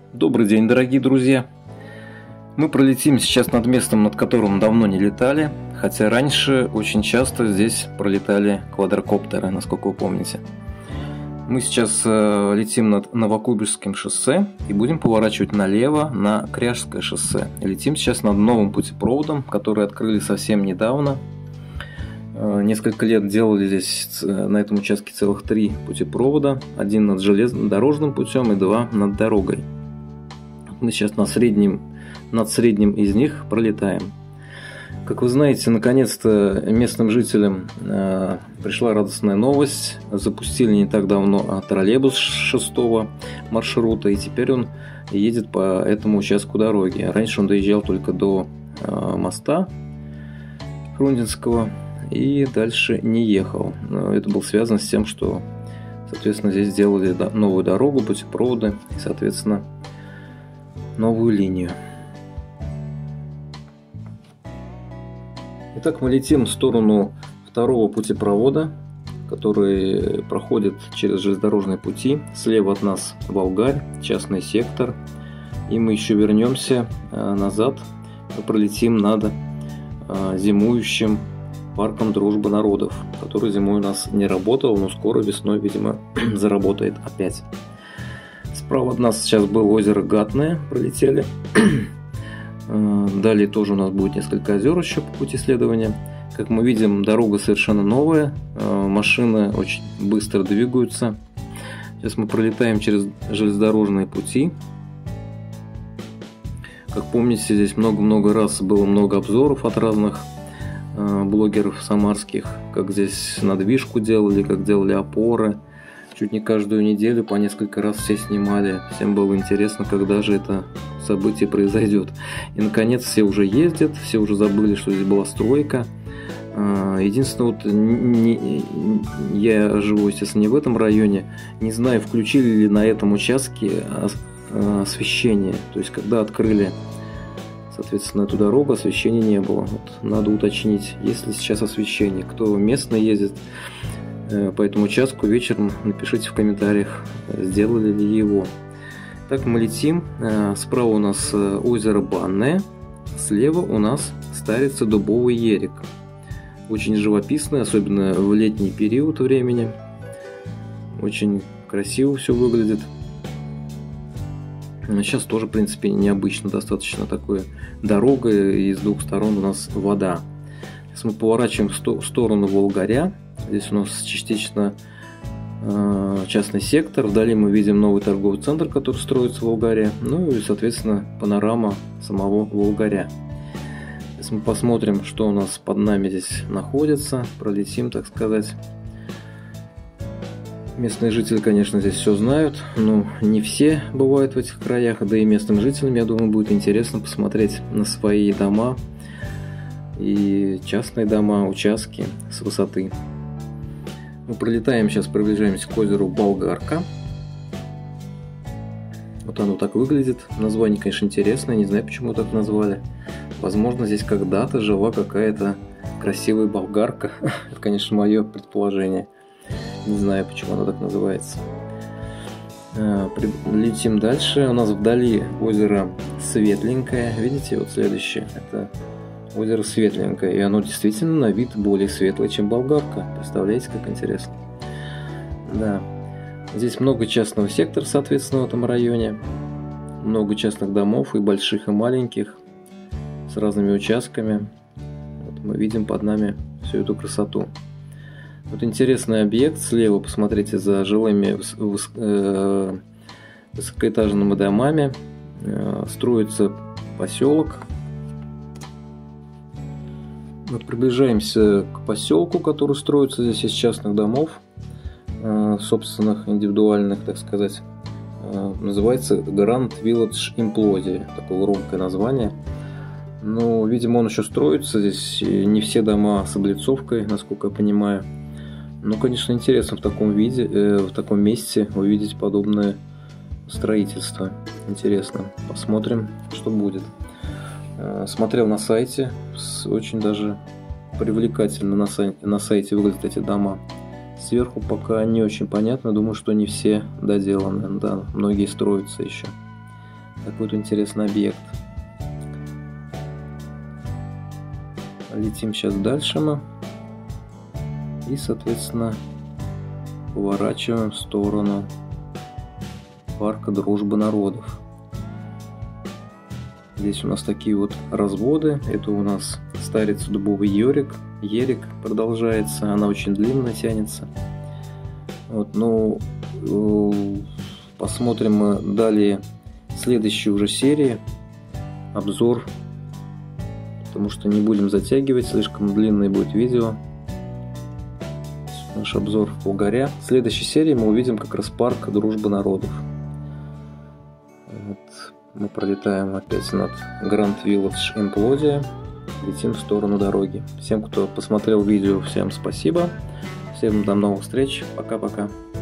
Добрый день, дорогие друзья! Мы пролетим сейчас над местом, над которым давно не летали, хотя раньше очень часто здесь пролетали квадрокоптеры, насколько вы помните. Мы сейчас летим над Новокуйбышевским шоссе и будем поворачивать налево на Кряжское шоссе. Летим сейчас над новым путепроводом, который открыли совсем недавно. Несколько лет делали здесь на этом участке целых 3 путепровода. Один над железнодорожным путем и 2 над дорогой. Мы сейчас над средним из них пролетаем. Как вы знаете, наконец-то местным жителям пришла радостная новость. Запустили не так давно троллейбус 6-го маршрута, и теперь он едет по этому участку дороги. Раньше он доезжал только до моста Фрунзенского и дальше не ехал. Это было связано с тем, что, соответственно, здесь сделали новую дорогу, путепроводы и, соответственно, новую линию. Итак, мы летим в сторону второго путепровода, который проходит через железнодорожные пути. Слева от нас Волгарь, частный сектор. И мы еще вернемся назад. Мы пролетим над зимующим парком Дружбы народов, который зимой у нас не работал, но скоро весной, видимо, заработает опять. Справа от нас сейчас было озеро Гатное, пролетели. Далее тоже у нас будет несколько озер еще по пути следования. Как мы видим, дорога совершенно новая, машины очень быстро двигаются. Сейчас мы пролетаем через железнодорожные пути. Как помните, здесь много-много раз было много обзоров от разных блогеров самарских, как здесь надвижку делали, как делали опоры. Чуть не каждую неделю по несколько раз все снимали. Всем было интересно, когда же это событие произойдет. И наконец все уже ездят, все уже забыли, что здесь была стройка. Единственное, вот я живу, естественно, не в этом районе. Не знаю, включили ли на этом участке освещение. То есть, когда открыли, соответственно, эту дорогу, освещения не было. Вот, надо уточнить, есть ли сейчас освещение. Кто местно ездит по этому участку, вечером напишите в комментариях, сделали ли его. Так, мы летим. Справа у нас озеро Банное, слева у нас Старица Дубовый Ерик. Очень живописный, особенно в летний период времени. Очень красиво все выглядит. Сейчас тоже, в принципе, необычно, достаточно такой дорога, и с двух сторон у нас вода. Сейчас мы поворачиваем в сторону Волгаря. Здесь у нас частично частный сектор. Вдали мы видим новый торговый центр, который строится в Волгаре. Ну и, соответственно, панорама самого Волгаря. Сейчас мы посмотрим, что у нас под нами здесь находится. Пролетим, так сказать. Местные жители, конечно, здесь все знают, но не все бывают в этих краях. Да и местным жителям, я думаю, будет интересно посмотреть на свои дома и частные дома, участки с высоты. Мы пролетаем, сейчас приближаемся к озеру Болгарка. Вот оно так выглядит. Название, конечно, интересное, не знаю, почему так назвали. Возможно, здесь когда-то жила какая-то красивая болгарка. Это, конечно, мое предположение. Не знаю, почему она так называется. Летим дальше. У нас вдали озеро Светленькое. Видите, вот следующее. Это озеро Светленькое. И оно действительно на вид более светлое, чем болгарка. Представляете, как интересно? Да. Здесь много частного сектора, соответственно, в этом районе. Много частных домов, и больших, и маленьких, с разными участками. Вот мы видим под нами всю эту красоту. Вот интересный объект. Слева посмотрите за жилыми высокоэтажными домами. Строится поселок. Мы приближаемся к поселку, который строится здесь из частных домов, собственных, индивидуальных, так сказать. Называется Grand Village Implodия. Такое громкое название. Но, видимо, он еще строится. Здесь не все дома с облицовкой, насколько я понимаю. Ну, конечно, интересно в таком виде, в таком месте увидеть подобное строительство. Интересно. Посмотрим, что будет. Смотрел на сайте. Очень даже привлекательно на сайте выглядят эти дома. Сверху пока не очень понятно. Думаю, что не все доделаны. Да, многие строятся еще. какой-то интересный объект. Летим сейчас дальше мы. И, соответственно, поворачиваем в сторону парка Дружбы народов. Здесь у нас такие вот разводы. Это у нас старец дубовый ерик. Ерик продолжается. Она очень длинная, тянется. Вот, ну, посмотрим мы далее следующие уже серии. Обзор. Потому что не будем затягивать. Слишком длинное будет видео. Наш обзор по горе. В следующей серии мы увидим как раз парк Дружбы народов. Вот. Мы пролетаем опять над Grand Village Имплодия. Летим в сторону дороги. Всем, кто посмотрел видео, всем спасибо. Всем до новых встреч. Пока-пока.